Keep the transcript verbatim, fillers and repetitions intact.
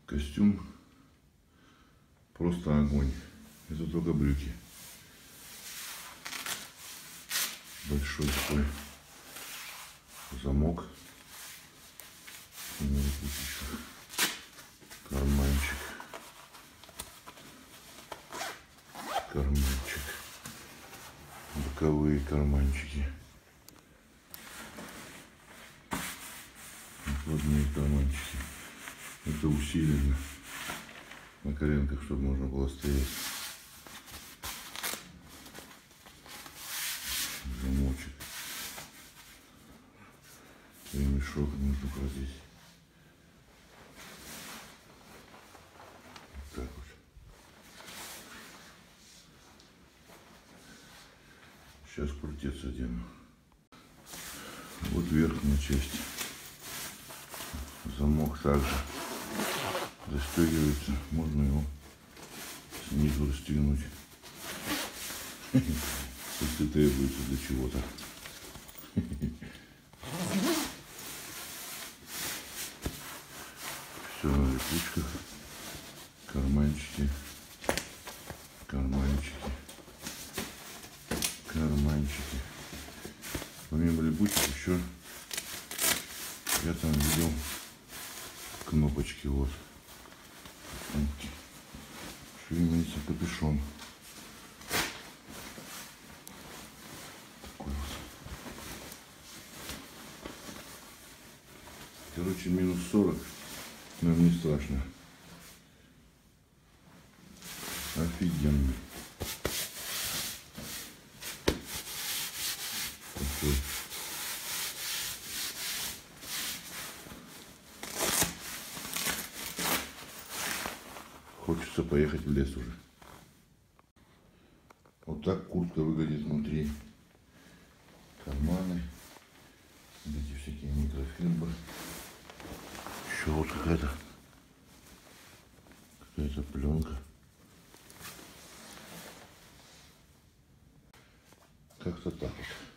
Костюм просто огонь. Это только брюки. Большой такой замок. Карманчик. Карманчик. Боковые карманчики. Накладные карманчики. Это усиленно на коленках, чтобы можно было стоять. Замочек. И мешок нужно продеть. Вот так вот. Сейчас крутец одену. Вот верхняя часть. Замок также застегивается. Можно его снизу расстегнуть. Если требуется для чего-то. Все на липучках. Карманчики. Карманчики. Карманчики. Помимо липучек еще я там видел кнопочки, вот. Кнопки. Еще имеется капюшон. Такой вот. Короче, минус сорок. Нам не страшно. Офигенно. Такой. Хочется поехать в лес уже. Вот так куртка выглядит внутри. Карманы. Вот эти всякие микрофибры. Еще вот какая-то какая-то пленка. Как-то так вот.